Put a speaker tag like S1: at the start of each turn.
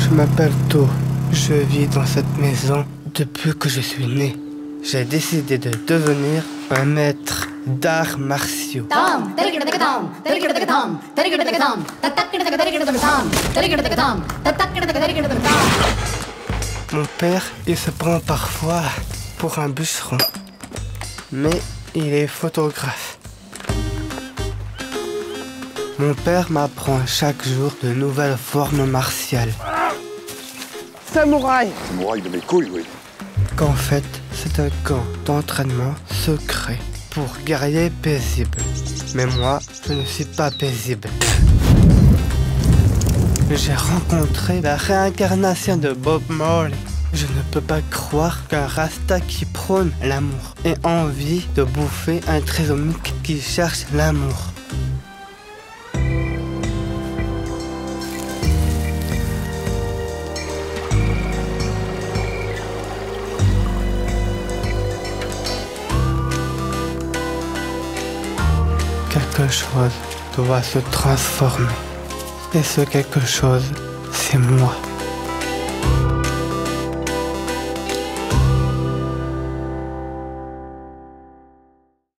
S1: Je m'appelle To. Je vis dans cette maison depuis que je suis né. J'ai décidé de devenir un maître d'arts martiaux. Mon père, il se prend parfois pour un bûcheron, mais il est photographe. Mon père m'apprend chaque jour de nouvelles formes martiales.
S2: Samouraï.
S3: Samouraï de mes couilles, oui.
S1: Qu'en fait, c'est un camp d'entraînement secret pour guerriers paisibles. Mais moi, je ne suis pas paisible. J'ai rencontré la réincarnation de Bob Marley. Je ne peux pas croire qu'un Rasta qui prône l'amour ait envie de bouffer un trisomique qui cherche l'amour. Quelque chose doit se transformer. Et ce quelque chose, c'est moi.